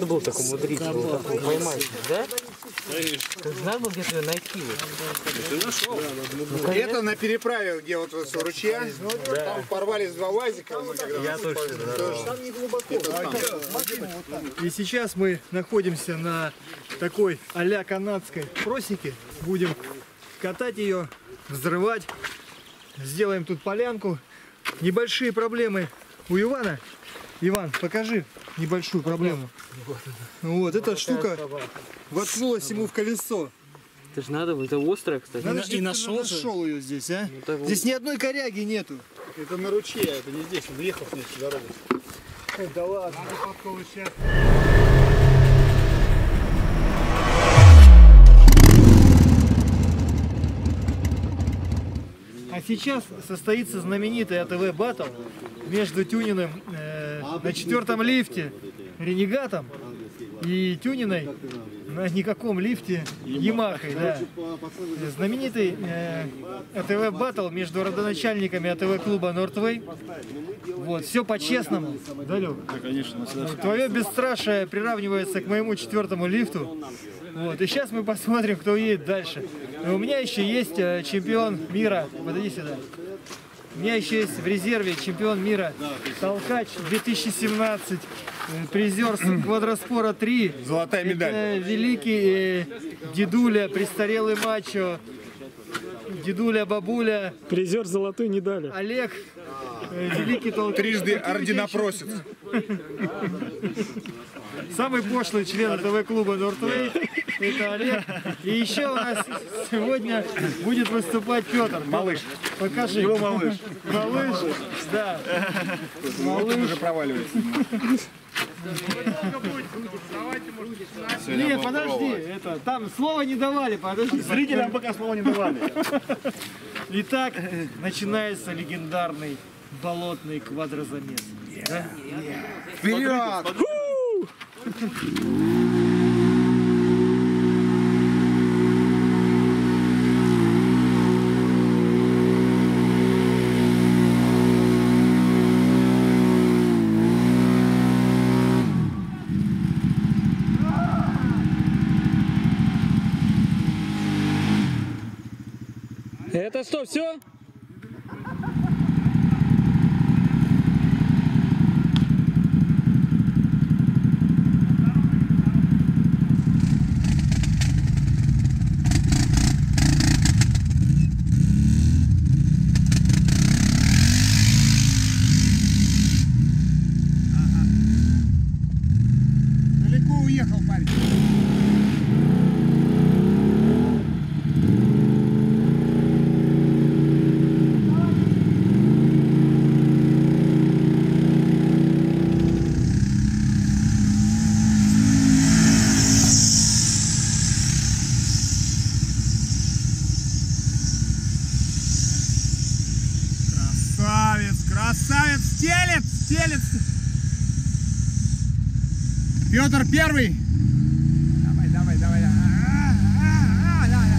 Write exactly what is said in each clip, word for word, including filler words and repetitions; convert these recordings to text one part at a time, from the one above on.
надо было так умудриться, вот такую поймать, да? Надо было где-то найти. Ты нашел. Ну, это на переправе, где вот у ручья, да. Там порвались два вазика. Я точно, да. Там не глубоко. И сейчас мы находимся на такой а-ля канадской просеке. Будем катать ее, взрывать. Сделаем тут полянку. Небольшие проблемы у Ивана. Иван, покажи небольшую проблему. Вот, эта штука воткнулась ему в колесо. Это же надо, это острое, кстати. Надо, И нашел, нашел ее здесь, а? Ну, так вот. Здесь ни одной коряги нету. Это на ручье, это не здесь, он въехал вниз с дороги. Ой, да ладно, сейчас. А сейчас состоится знаменитый АТВ баттл между Тюниным э, на четвертом лифте Ренегатом и Тюниной на никаком лифте Ямахой. Да. Знаменитый э, АТВ баттл между родоначальниками АТВ клуба Нортвей. Вот, все по-честному. Да, Лёв? Да, конечно. Твое бесстрашие приравнивается к моему четвертому лифту. Вот, и сейчас мы посмотрим, кто едет дальше. И у меня еще есть э, чемпион мира. Подойди сюда. У меня еще есть в резерве чемпион мира толкач две тысячи семнадцать, э, призер квадроспора три. Золотая медаль. Это великий э, дедуля, престарелый мачо, дедуля, бабуля. Призер золотой медали. Олег, э, великий толкач. Трижды орденопросец. Самый пошлый член АТВ клуба Нортвей, это Олег. И еще у нас сегодня будет выступать Петр. Малыш. Покажи. Его малыш. Малыш, да. Малыш уже проваливается. Нет, подожди, это, там слова не давали, подожди. Зрителям пока слова не давали. Итак, начинается легендарный болотный квадрозамес. Да? Вперед! Это что, все? Далеко уехал парень. Красавец, красавец, стелец, стелец. Петр первый. Давай, давай, давай. А, а, а, давай.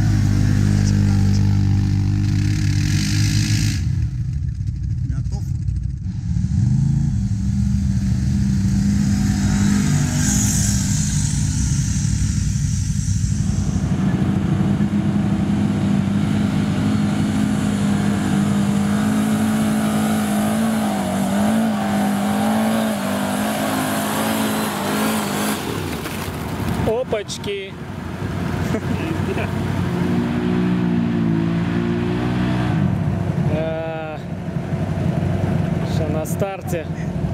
Готов. Опачки. Что на старте.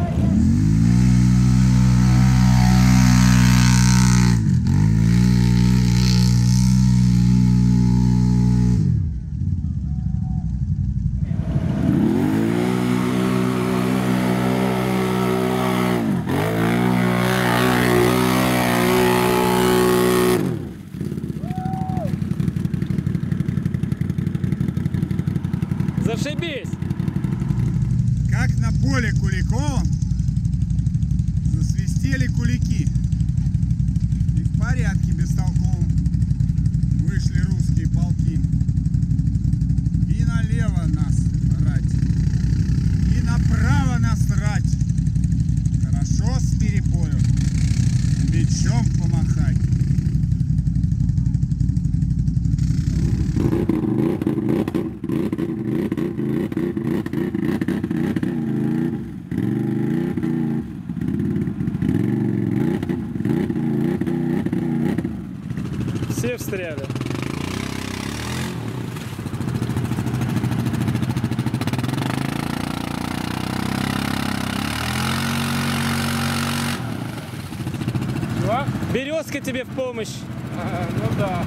Зашибись! Как на поле Куликовом засвистели кулики. И в порядке бестолковом вышли русские полки. И налево нас рать, и направо нас рать. Хорошо с перепою. Все встряли. Березка тебе в помощь. А, ну да.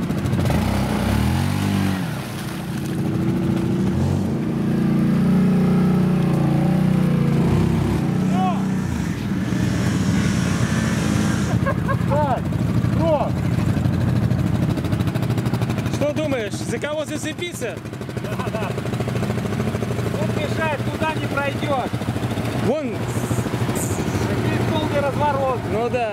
Что думаешь, за кого зацепиться? Он мешает, туда не пройдет. Вон. Здесь долгий разворот. Ну да.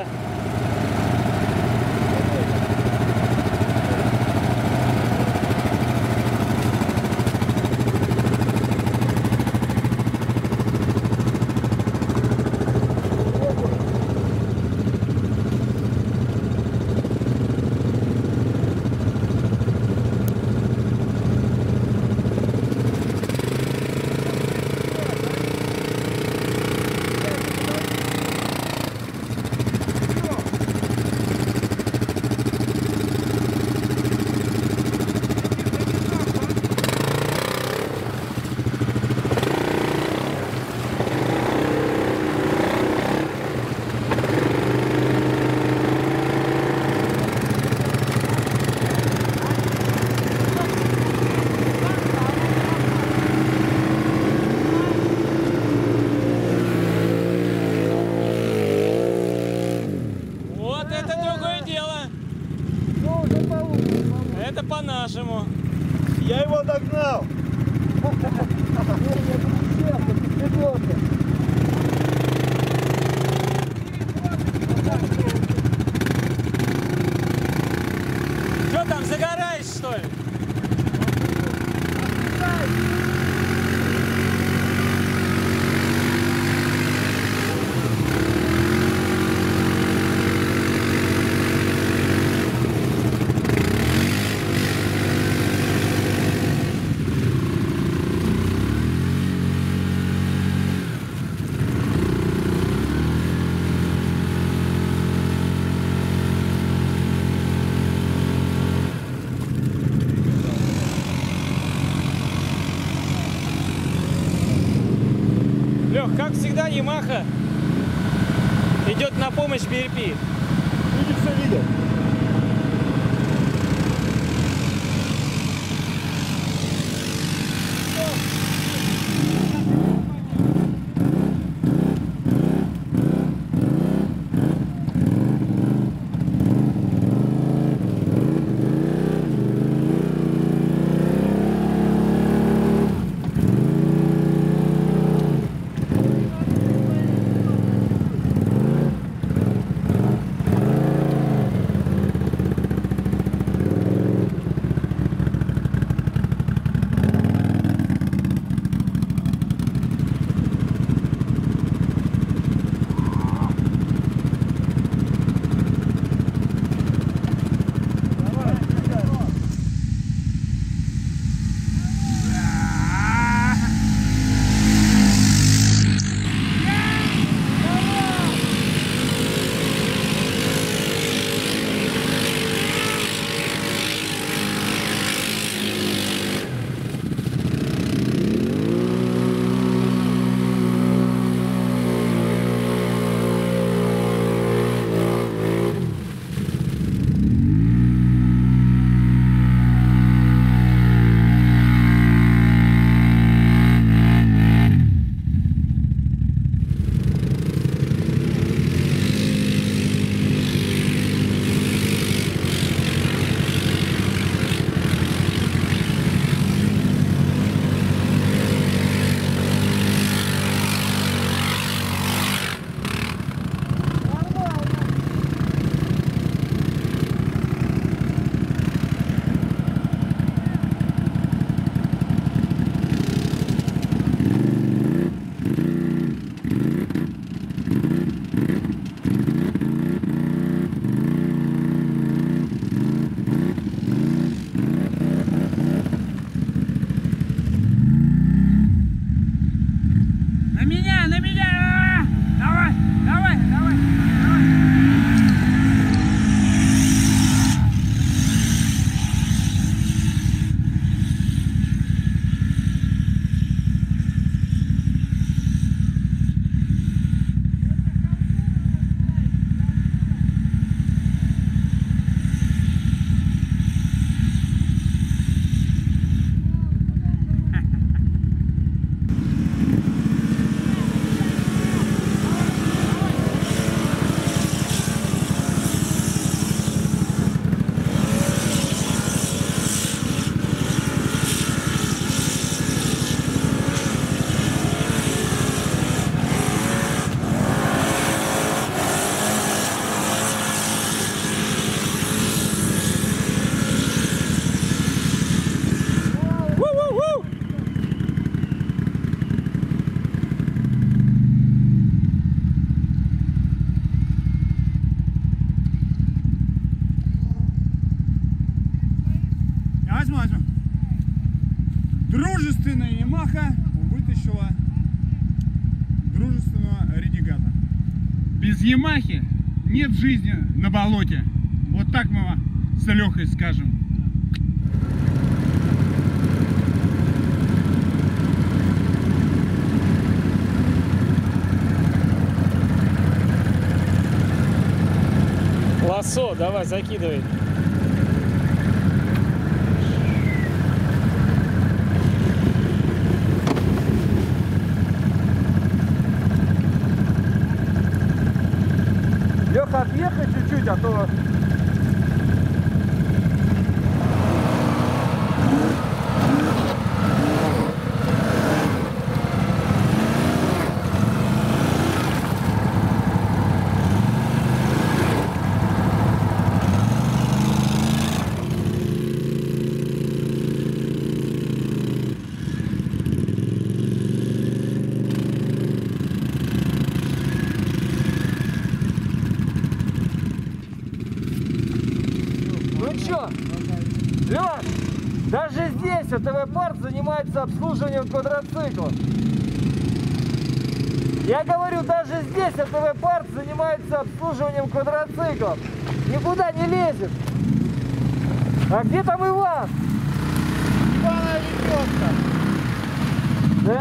Вот это другое дело. Это по-нашему. Я его догнал. Что там, загораешь, что ли? Лех, как всегда, Ямаха идет на помощь би эр пи. Люди все видят. Дружественная Ямаха вытащила дружественного ренегата. Без Ямахи нет жизни на болоте. Вот так мы с Лехой скажем. Лассо, давай, закидывай. Леха, отъехай чуть-чуть, а то... Лёш, даже здесь АТВ-парк занимается обслуживанием квадроциклов. Я говорю, даже здесь АТВ-парк занимается обслуживанием квадроциклов. Никуда не лезет. А где там Иван? Ивана ведется. Да?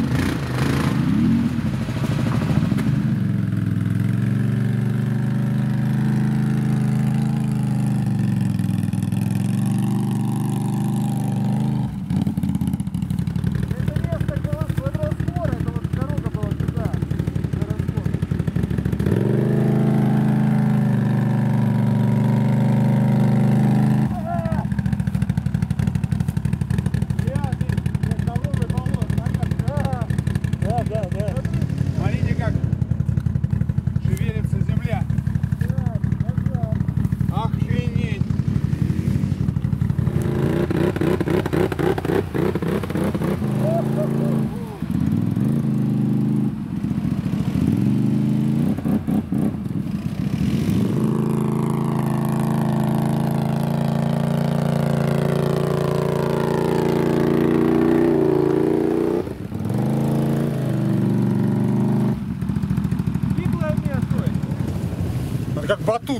Как батут.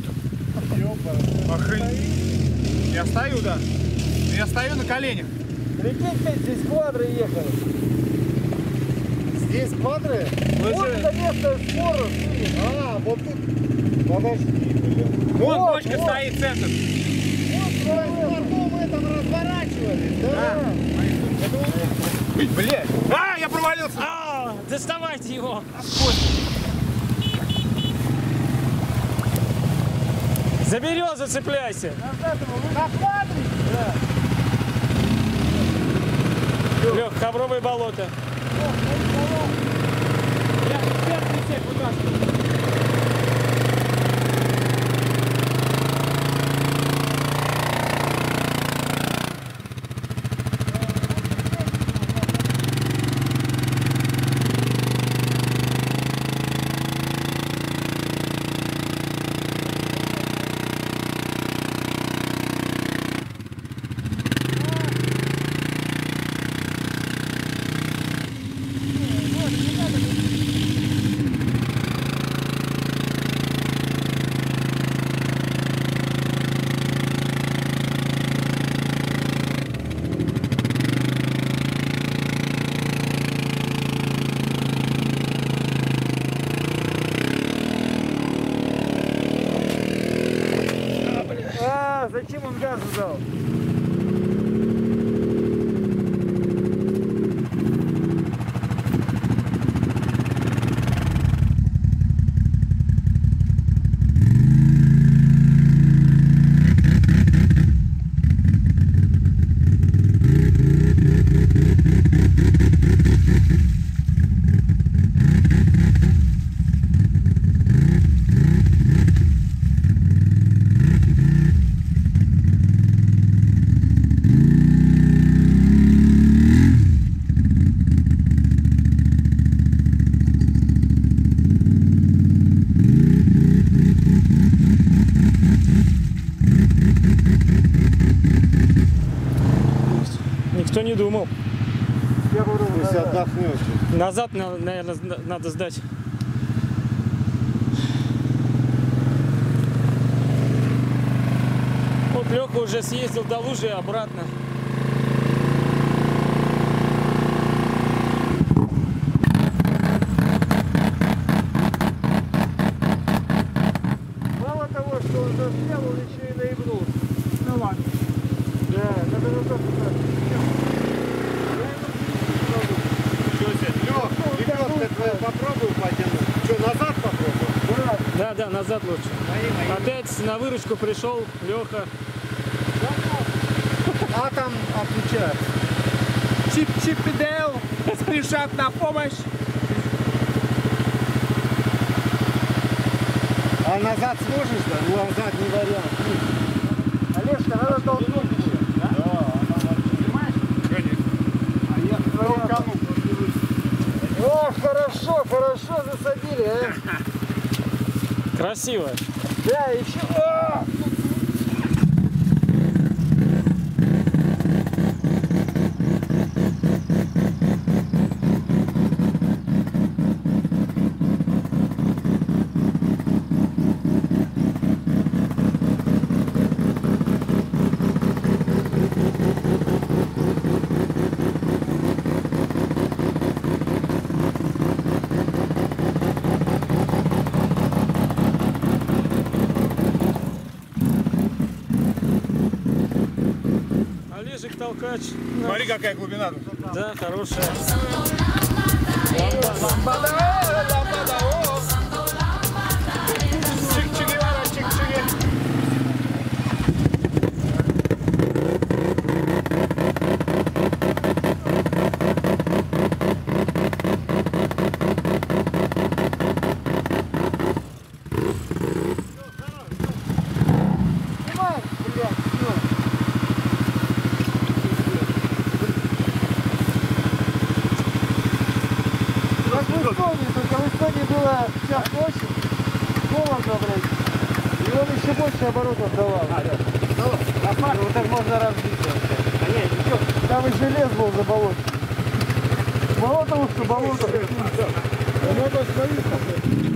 Охренеть. Я стою, да. Я стою на коленях. Прикинь, здесь квадры ехали. Здесь квадры? Вот это место спора. А, вот тут. Подожди, блин. Вон вот, бочка вот. стоит, центр. Вот, мы там разворачивались, да? да. Блядь. А, я провалился. А, доставайте его. За березу цепляйся. На квадре? Да. Лех, ковровое болото. Я первый всех вытаскиваю. Зачем он газ дал? Пусть отдохнет. Назад, на- наверное, надо сдать. Вот Леха уже съездил до лужи и обратно. Мало того, что он застрял, он еще и наебнул. Ну ладно. Да, надо назад Лёх, лебедка твоя попробуй потянуть. Что, назад попробуй? Да, да, назад лучше. Опять на выручку пришел Леха. А там отключается. Чип-чип и Дейл спешат на помощь. А назад сможешь, да? Ну, назад не вариант. Олежка, надо толкнуть еще. Да, она Понимаешь? Конечно. А я толкану. О, хорошо, хорошо засадили, а. Красиво. Да, еще. О! Олежек толкач. Смотри, какая глубина тут. Да, хорошая. Чик-чики-вара, чик-чики. Как в Эстонии, только в Эстонии было час ночи, холодно, блядь, и он еще больше оборотов давал. Вот так можно разбиться. Там еще лес был за болото. Болото уж, что болото. Вот остановиться.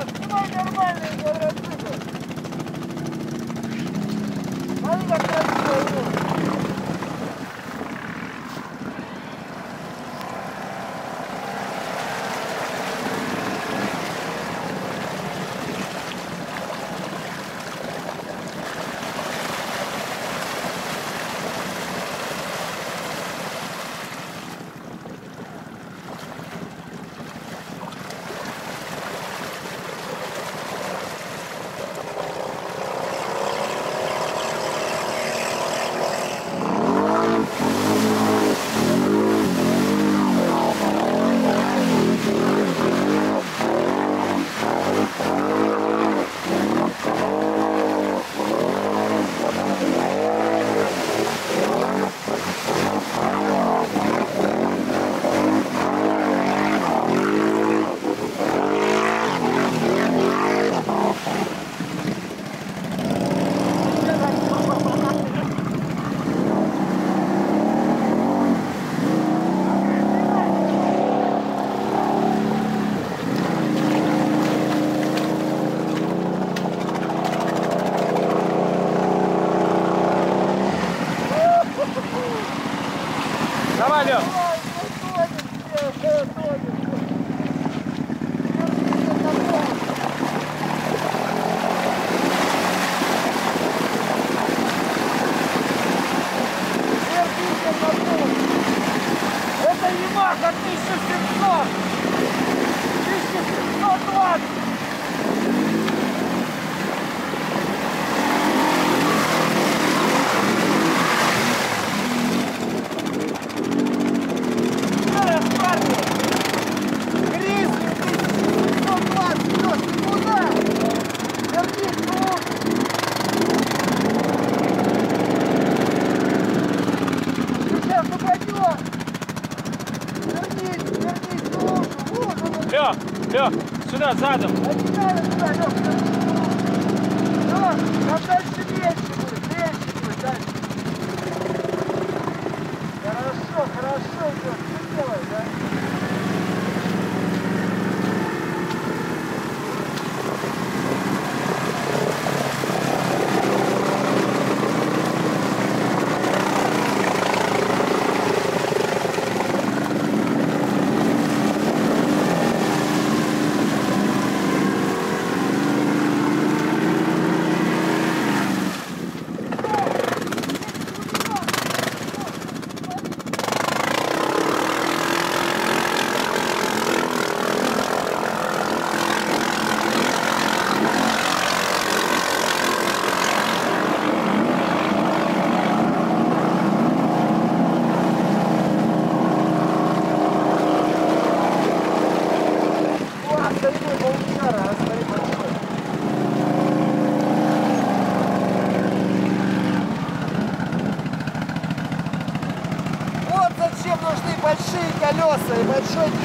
снимай нормальные квадроциклы. Смотри, как красиво идут. Давай, Лёх. Это Ямаха тысяча семьсот! тысяча семьсот двадцать! Лёх, Лёх, сюда, задом. Там дальше меньше будет, меньше будет дальше. Хорошо, хорошо идет. Что делаешь, да? Вот зачем нужны большие колеса и большой